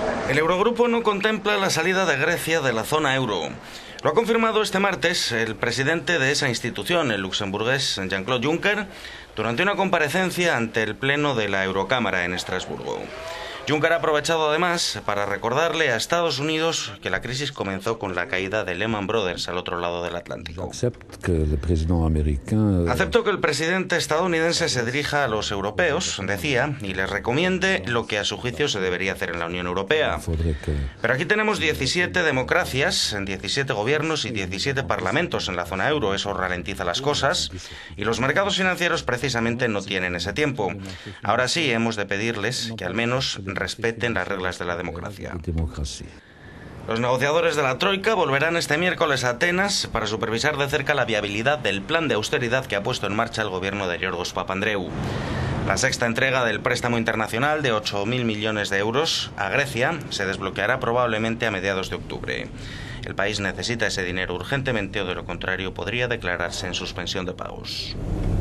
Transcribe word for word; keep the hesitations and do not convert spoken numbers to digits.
El Eurogrupo no contempla la salida de Grecia de la zona euro. Lo ha confirmado este martes el presidente de esa institución, el luxemburgués Jean-Claude Juncker, durante una comparecencia ante el Pleno de la Eurocámara en Estrasburgo. Juncker ha aprovechado además para recordarle a Estados Unidos que la crisis comenzó con la caída de Lehman Brothers al otro lado del Atlántico. Acepto que el presidente estadounidense se dirija a los europeos, decía, y les recomiende lo que a su juicio se debería hacer en la Unión Europea. Pero aquí tenemos diecisiete democracias, diecisiete gobiernos y diecisiete parlamentos en la zona euro. Eso ralentiza las cosas y los mercados financieros precisamente no tienen ese tiempo. Ahora sí, hemos de pedirles que al menos respeten las reglas de la democracia. Los negociadores de la Troika volverán este miércoles a Atenas para supervisar de cerca la viabilidad del plan de austeridad que ha puesto en marcha el gobierno de Giorgos Papandreou. La sexta entrega del préstamo internacional de ocho mil millones de euros a Grecia se desbloqueará probablemente a mediados de octubre. El país necesita ese dinero urgentemente o de lo contrario podría declararse en suspensión de pagos.